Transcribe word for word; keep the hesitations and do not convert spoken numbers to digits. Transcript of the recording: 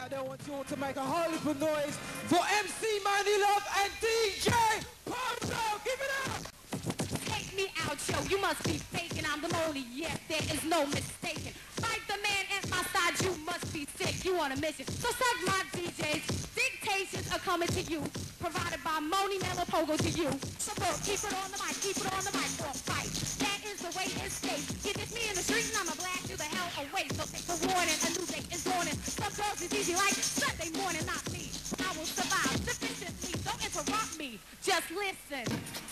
out there, I want you all to make a whole heap of noise for M C MONIE LOVE and D J POGO. Give it up! Take me out, yo, you must be faking. I'm the MONIE, yes, there is no mistaking. Like the man at my side, you must be sick. You on a mission, so suck my D Js. Dictations are coming to you, provided by MONIE LOVE POGO to you. So look, keep it on the mic, keep it on the mic, or fight. That is the way it stays. If it's me in the street, and I'ma blast you the hell away. So take a warning, a new day is dawning. Some girls is easy like Sunday morning, not me. I will survive sufficiently, don't interrupt me, just listen.